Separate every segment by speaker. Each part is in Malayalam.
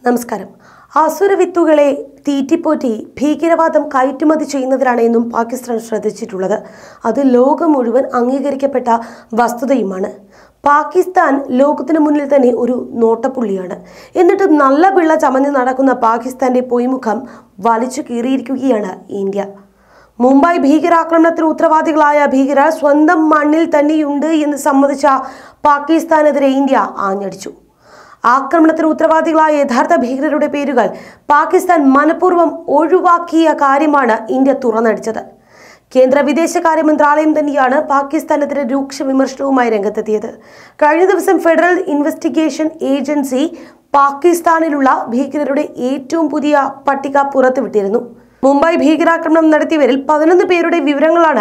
Speaker 1: നമസ്കാരം. അസുരവിത്തുകളെ തീറ്റിപ്പോറ്റി ഭീകരവാദം കയറ്റുമതി ചെയ്യുന്നതിലാണ് എന്നും പാകിസ്ഥാൻ ശ്രദ്ധിച്ചിട്ടുള്ളത്. അത് ലോകം മുഴുവൻ അംഗീകരിക്കപ്പെട്ട വസ്തുതയുമാണ്. പാകിസ്ഥാൻ ലോകത്തിന് മുന്നിൽ തന്നെ ഒരു നോട്ടപ്പുള്ളിയാണ്. എന്നിട്ട് നല്ല പിള്ള ചമഞ്ഞ് നടക്കുന്ന പാകിസ്ഥാന്റെ പൊയ്മുഖം വലിച്ചു കീറിയിരിക്കുകയാണ് ഇന്ത്യ. മുംബൈ ഭീകരാക്രമണത്തിന് ഉത്തരവാദികളായ ഭീകരർ സ്വന്തം മണ്ണിൽ തന്നെയുണ്ട് എന്ന് സമ്മതിച്ച പാകിസ്ഥാനെതിരെ ഇന്ത്യ ആഞ്ഞടിച്ചു. ആക്രമണത്തിന് ഉത്തരവാദികളായ യഥാർത്ഥ ഭീകരരുടെ പേരുകൾ പാകിസ്ഥാൻ മനഃപൂർവ്വം ഒഴിവാക്കിയ കാര്യമാണ് ഇന്ത്യ തുറന്നടിച്ചത്. കേന്ദ്ര വിദേശകാര്യ മന്ത്രാലയം തന്നെയാണ് പാകിസ്ഥാനെതിരെ രൂക്ഷ വിമർശനവുമായി രംഗത്തെത്തിയത്. കഴിഞ്ഞ ദിവസം ഫെഡറൽ ഇൻവെസ്റ്റിഗേഷൻ ഏജൻസി പാകിസ്ഥാനിലുള്ള ഭീകരരുടെ ഏറ്റവും പുതിയ പട്ടിക പുറത്തുവിട്ടിരുന്നു. മുംബൈ ഭീകരാക്രമണം നടത്തിയവരിൽ 11 പേരുടെ വിവരങ്ങളാണ്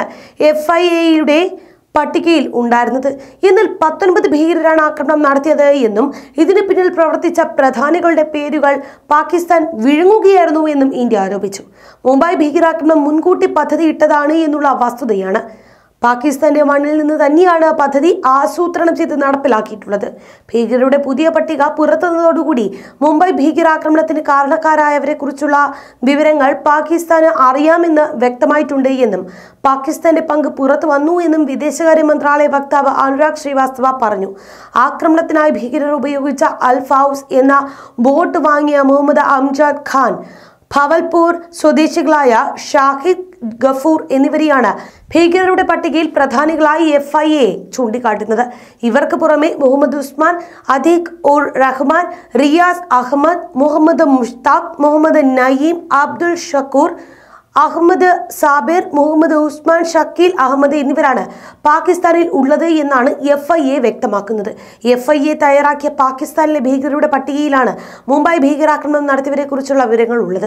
Speaker 1: FIAയുടെ പട്ടികയിൽ ഉണ്ടായിരുന്നത്. എന്നാൽ 19 ഭീകരരാണ് ആക്രമണം നടത്തിയത് എന്നും ഇതിന് പിന്നിൽ പ്രവർത്തിച്ച പ്രധാനികളുടെ പേരുകൾ പാകിസ്ഥാൻ വിഴുങ്ങുകയായിരുന്നു എന്നും ഇന്ത്യ ആരോപിച്ചു. മുംബൈ ഭീകരാക്രമണം മുൻകൂട്ടി പദ്ധതിയിട്ടതാണ് എന്നുള്ള വസ്തുതയാണ്. പാകിസ്ഥാന്റെ മണ്ണിൽ നിന്ന് തന്നെയാണ് പദ്ധതി ആസൂത്രണം ചെയ്ത് നടപ്പിലാക്കിയിട്ടുള്ളത്. ഭീകരരുടെ പുതിയ പട്ടിക പുറത്തുവന്നതോടുകൂടി മുംബൈ ഭീകരാക്രമണത്തിന് കാരണക്കാരായവരെ കുറിച്ചുള്ള വിവരങ്ങൾ പാകിസ്ഥാന് അറിയാമെന്ന് വ്യക്തമായിട്ടുണ്ട് എന്നും പാകിസ്ഥാന്റെ പങ്ക് പുറത്തു വന്നു എന്നും വിദേശകാര്യ മന്ത്രാലയ വക്താവ് അനുരാഗ് ശ്രീവാസ്തവ പറഞ്ഞു. ആക്രമണത്തിനായി ഭീകരർ ഉപയോഗിച്ച അൽ ഫൗസ് എന്ന ബോട്ട് വാങ്ങിയ മുഹമ്മദ് അംജദ് ഖാൻ, ഭവൽപൂർ സ്വദേശികളായ ഷാഹിദ് ഗഫൂർ എന്നിവരെയാണ് ഭീകരരുടെ പട്ടികയിൽ പ്രധാനികളായി FIA ചൂണ്ടിക്കാട്ടുന്നത്. ഇവർക്ക് പുറമെ മുഹമ്മദ് ഉസ്മാൻ, അദീഖ് ഉർ റഹ്മാൻ, റിയാസ് അഹമ്മദ്, മുഹമ്മദ് മുഷ്താഖ്, മുഹമ്മദ് നയീം, അബ്ദുൾ ഷക്കൂർ, അഹമ്മദ് സാബിർ, മുഹമ്മദ് ഉസ്മാൻ, ഷക്കീൽ അഹമ്മദ് എന്നിവരാണ് പാകിസ്ഥാനിൽ ഉള്ളത് എന്നാണ് FIA വ്യക്തമാക്കുന്നത്. FIA തയ്യാറാക്കിയ പാകിസ്ഥാനിലെ ഭീകരരുടെ പട്ടികയിലാണ് മുംബൈ ഭീകരാക്രമണം നടത്തിയവരെ കുറിച്ചുള്ള വിവരങ്ങൾ ഉള്ളത്.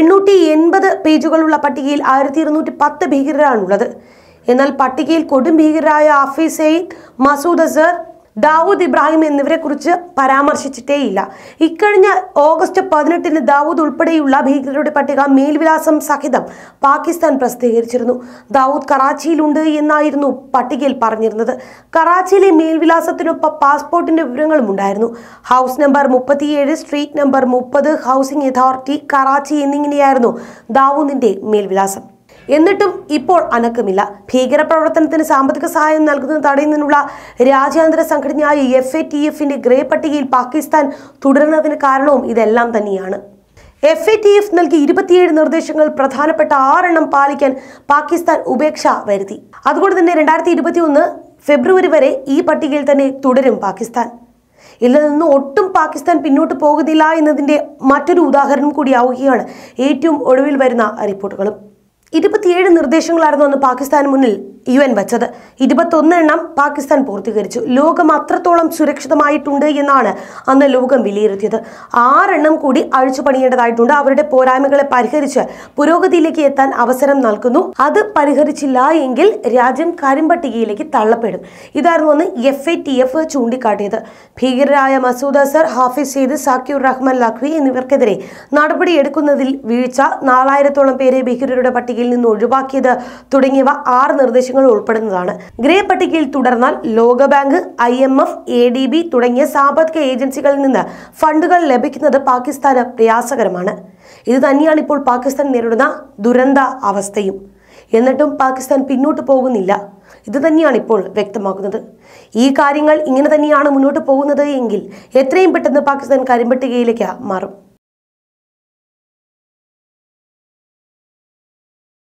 Speaker 1: 880 പേജുകളുള്ള പട്ടികയിൽ 1210 ഭീകരരാണുള്ളത്. എന്നാൽ പട്ടികയിൽ കൊടും ഭീകരരായ ഹഫീസ് സയ്യിദ്, മസൂദ് അസർ, ദാവൂദ് ഇബ്രാഹിം എന്നിവരെ കുറിച്ച് പരാമർശിച്ചിട്ടേയില്ല. ഇക്കഴിഞ്ഞ ഓഗസ്റ്റ് 18 ദാവൂദ് ഉൾപ്പെടെയുള്ള ഭീകരരുടെ പട്ടിക മേൽവിലാസം സഹിതം പാകിസ്ഥാൻ പ്രസിദ്ധീകരിച്ചിരുന്നു. ദാവൂദ് കറാച്ചിയിലുണ്ട് എന്നായിരുന്നു പട്ടികയിൽ പറഞ്ഞിരുന്നത്. കറാച്ചിയിലെ മേൽവിലാസത്തിനൊപ്പം പാസ്പോർട്ടിന്റെ വിവരങ്ങളും ഉണ്ടായിരുന്നു. House number 37, street number 30, housing authority, Karachi എന്നിങ്ങനെയായിരുന്നു ദാവൂദിന്റെ മേൽവിലാസം. എന്നിട്ടും ഇപ്പോൾ അനക്കമില്ല. ഭീകരപ്രവർത്തനത്തിന് സാമ്പത്തിക സഹായം നൽകുന്നത് തടയുന്നതിനുള്ള രാജ്യാന്തര സംഘടനയായ FATFന്റെ ഗ്രേ പട്ടികയിൽ പാകിസ്ഥാൻ തുടരുന്നതിന് കാരണവും ഇതെല്ലാം തന്നെയാണ്. FATF നൽകി 27 നിർദ്ദേശങ്ങൾ പ്രധാനപ്പെട്ട 6 എണ്ണം പാലിക്കാൻ പാകിസ്ഥാൻ ഉപേക്ഷ വരുത്തി. അതുകൊണ്ട് തന്നെ 2021 ഫെബ്രുവരി വരെ ഈ പട്ടികയിൽ തന്നെ തുടരും പാകിസ്ഥാൻ. ഇതിൽ നിന്ന് ഒട്ടും പാകിസ്ഥാൻ പിന്നോട്ട് പോകുന്നില്ല എന്നതിന്റെ മറ്റൊരു ഉദാഹരണം കൂടിയാവുകയാണ് ഏറ്റവും ഒടുവിൽ വരുന്ന റിപ്പോർട്ടുകളും. 27 നിർദ്ദേശങ്ങളായിരുന്നു അന്ന് പാകിസ്ഥാന് മുന്നിൽ UN വച്ചത്. 21 എണ്ണം പാകിസ്ഥാൻ പൂർത്തീകരിച്ചു. ലോകം അത്രത്തോളം സുരക്ഷിതമായിട്ടുണ്ട് എന്നാണ് അന്ന് ലോകം വിലയിരുത്തിയത്. 6 എണ്ണം കൂടി അഴിച്ചു പണിയേണ്ടതായിട്ടുണ്ട്. അവരുടെ പോരായ്മകളെ പരിഹരിച്ച് പുരോഗതിയിലേക്ക് എത്താൻ അവസരം നൽകുന്നു. അത് പരിഹരിച്ചില്ല എങ്കിൽ രാജ്യം കരിമ്പട്ടികയിലേക്ക് തള്ളപ്പെടും. ഇതായിരുന്നു അന്ന് FATF ചൂണ്ടിക്കാട്ടിയത്. ഭീകരരായ മസൂദ് അസർ, ഹാഫിസ് സയ്യിദ്, സാക്കിർ റഹ്മാൻ ലഖ്വി എന്നിവർക്കെതിരെ നടപടിയെടുക്കുന്നതിൽ വീഴ്ച, 4000-ഓളം പേരെ ഭീകരരുടെ പട്ടികയിൽ നിന്ന് ഒഴിവാക്കിയത് തുടങ്ങിയവ 6 നിർദ്ദേശങ്ങൾ ഉൾപ്പെടുന്നതാണ്. ഗ്രേ പട്ടികയിൽ തുടർന്നാൽ ലോകബാങ്ക്, IMF, ADB തുടങ്ങിയ സാമ്പത്തിക ഏജൻസികളിൽ നിന്ന് ഫണ്ടുകൾ ലഭിക്കുന്നത് പാകിസ്ഥാന് പ്രയാസകരമാണ്. ഇത് തന്നെയാണ് ഇപ്പോൾ പാകിസ്ഥാൻ നേരിടുന്ന ദുരന്ത അവസ്ഥയും. എന്നിട്ടും പാകിസ്ഥാൻ പിന്നോട്ട് പോകുന്നില്ല. ഇത് തന്നെയാണ് ഇപ്പോൾ വ്യക്തമാക്കുന്നത്. ഈ കാര്യങ്ങൾ ഇങ്ങനെ തന്നെയാണ് മുന്നോട്ട് പോകുന്നത് എങ്കിൽ എത്രയും പെട്ടെന്ന് പാകിസ്ഥാൻ കരിമ്പട്ടികയിലേക്ക് മാറും.